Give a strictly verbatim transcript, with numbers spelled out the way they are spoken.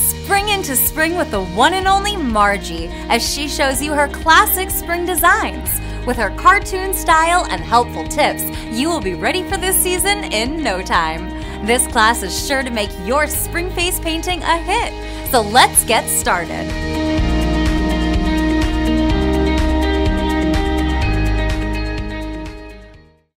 Spring into spring with the one and only Margie as she shows you her classic spring designs. With her cartoon style and helpful tips, you will be ready for this season in no time. This class is sure to make your spring face painting a hit, so let's get started.